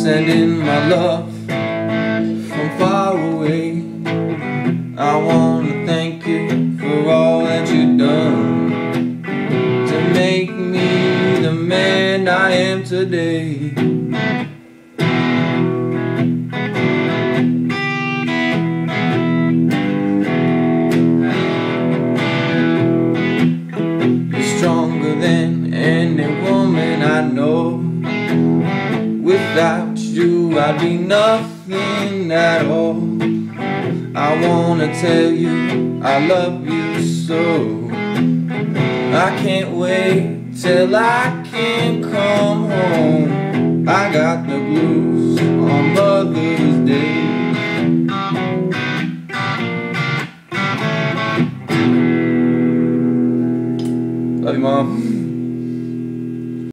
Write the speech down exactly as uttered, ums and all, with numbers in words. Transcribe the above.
sending my love from far away. I wanna thank you for all that you've done to make me the man I am today. You're stronger than any woman I know. Without you I'd be nothing at all. I wanna tell you I love you so. I can't wait till I can come home. I got the blues on Mother's Day. Love you, Mom.